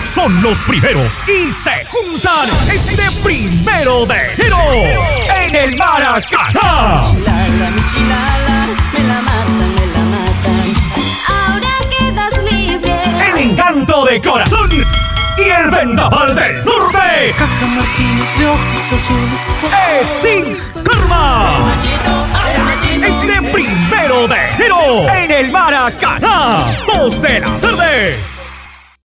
son los primeros y se juntan este 1 de enero en el Maracaná. Mi chilala, me la matan, me la matan. Ahora quedas libre. El encanto de corazón y el vendaval del norte. Cajamarquín de ojos azules. Sting Karma. Este 1 de enero en el Maracaná, 2 de la tarde.